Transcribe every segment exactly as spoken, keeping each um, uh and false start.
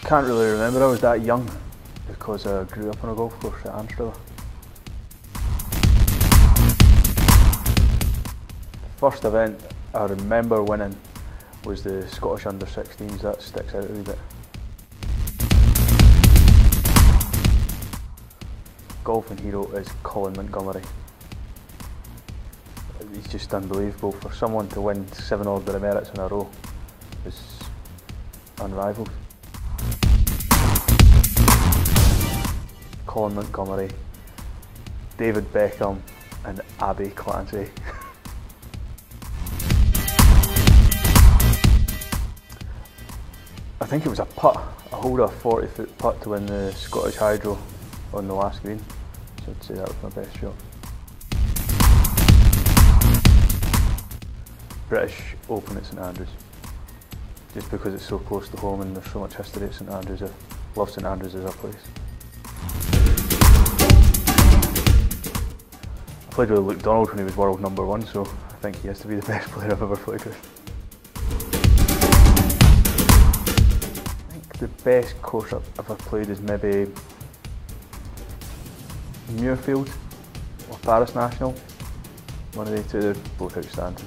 can't really remember I was that young because I grew up on a golf course at Anstruther. First event I remember winning was the Scottish under sixteens. That sticks out a wee bit. Golfing hero is Colin Montgomery. He's just unbelievable. For someone to win seven order of merits in a row is unrivalled. Colin Montgomery, David Beckham and Abbey Clancy. I think it was a putt. I hold a forty foot putt to win the Scottish Hydro on the last green, so I'd say that was my best shot. British Open at St Andrews, just because it's so close to home and there's so much history at St Andrews. I love St Andrews as a place. I played with Luke Donald when he was world number one, so I think he has to be the best player I've ever played with. I think the best course I've ever played is maybe Muirfield or Paris National. One of the two, they're both outstanding.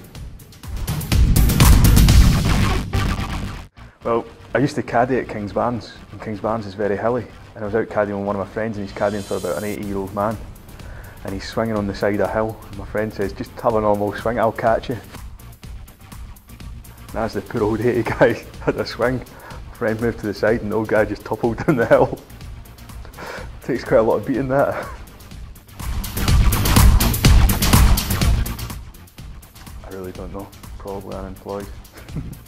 Well, I used to caddy at Kingsbarns, and Kingsbarns is very hilly, and I was out caddying with one of my friends, and he's caddying for about an eighty year old man, and he's swinging on the side of a hill, and my friend says, just have a normal swing, I'll catch you. And as the poor old eighty guy had a swing, my friend moved to the side and the old guy just toppled down the hill. It takes quite a lot of beating that. I really don't know, probably unemployed.